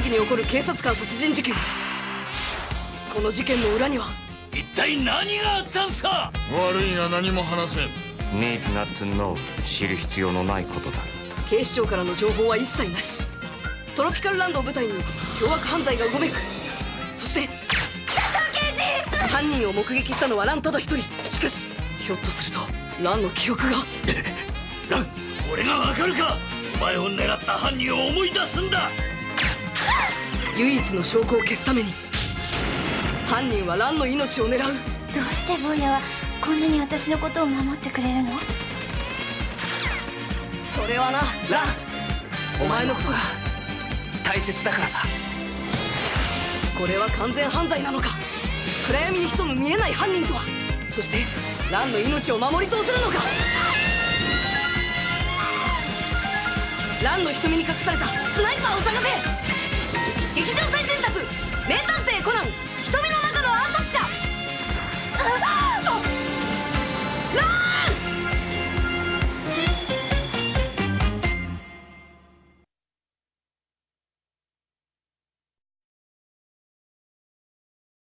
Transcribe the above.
に起こる警察官殺人事件。この事件の裏には一体何があったんさ。 悪いが何も話せん。 Need not to know 知る必要のないことだ。 警視庁からの情報は一切なし。トロピカルランドを舞台に凶悪犯罪がうごめく。そして佐藤刑事、 犯人を目撃したのはランただ一人。しかしひょっとするとランの記憶がラン、俺がわかるか。お前を狙った犯人を思い出すんだ。 唯一の証拠を消すために犯人はランの命を狙う。 どうして坊やはこんなに私のことを守ってくれるの？ それはな、ラン、お前のことが大切だからさ。 これは完全犯罪なのか。暗闇に潜む見えない犯人とは。そしてランの命を守り通せるのか。ランの瞳に隠されたスナイパーを探せ。